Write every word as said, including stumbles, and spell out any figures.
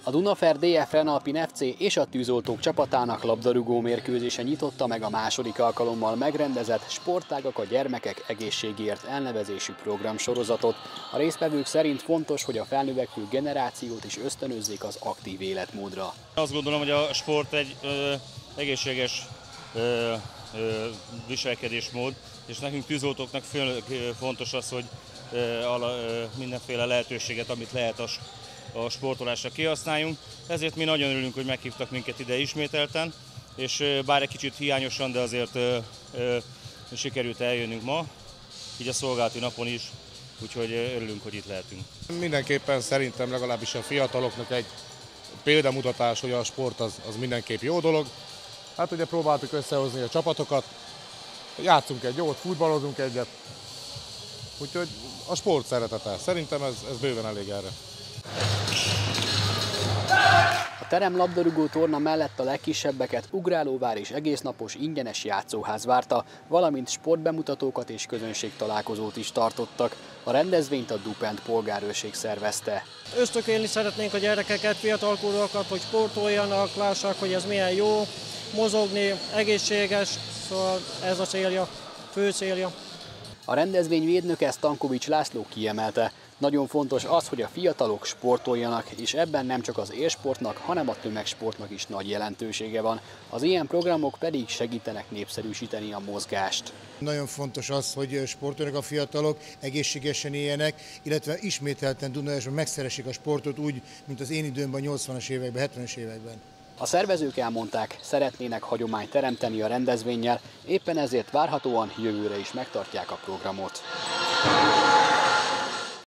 A Dunafer dé ef Renalpin ef cé és a tűzoltók csapatának labdarúgó mérkőzése nyitotta meg a második alkalommal megrendezett Sportágak a gyermekek egészségéért elnevezésű programsorozatot. A résztvevők szerint fontos, hogy a felnövekvő generációt is ösztönözzék az aktív életmódra. Azt gondolom, hogy a sport egy ö, egészséges ö, ö, viselkedésmód, és nekünk tűzoltóknak fontos az, hogy ö, ala, ö, mindenféle lehetőséget, amit lehet a a sportolásra kihasználjunk. Ezért mi nagyon örülünk, hogy meghívtak minket ide ismételten, és bár egy kicsit hiányosan, de azért ö, ö, sikerült eljönnünk ma, így a szolgálati napon is, úgyhogy örülünk, hogy itt lehetünk. Mindenképpen szerintem legalábbis a fiataloknak egy példamutatás, hogy a sport az, az mindenképp jó dolog. Hát ugye próbáltuk összehozni a csapatokat, játszunk egy jót, futballozunk egyet, úgyhogy a sport szeretete. Szerintem ez, ez bőven elég erre. A teremlabdarúgó torna mellett a legkisebbeket Ugrálóvár és egésznapos ingyenes játszóház várta, valamint sportbemutatókat és közönségtalálkozót is tartottak. A rendezvényt a Dupent polgárőrség szervezte. Ösztökélni szeretnénk a gyerekeket, fiatalkorúakat, hogy sportoljanak, lássák, hogy ez milyen jó, mozogni, egészséges, szóval ez a célja, fő célja. A rendezvény védnöke Stankovics László kiemelte. Nagyon fontos az, hogy a fiatalok sportoljanak, és ebben nem csak az élsportnak, hanem a tömegsportnak is nagy jelentősége van. Az ilyen programok pedig segítenek népszerűsíteni a mozgást. Nagyon fontos az, hogy sportoljanak a fiatalok, egészségesen éljenek, illetve ismételten Dunaújvárosban megszeressék a sportot úgy, mint az én időmben, a nyolcvanas években, hetvenes években. A szervezők elmondták, szeretnének hagyományt teremteni a rendezvénnyel, éppen ezért várhatóan jövőre is megtartják a programot.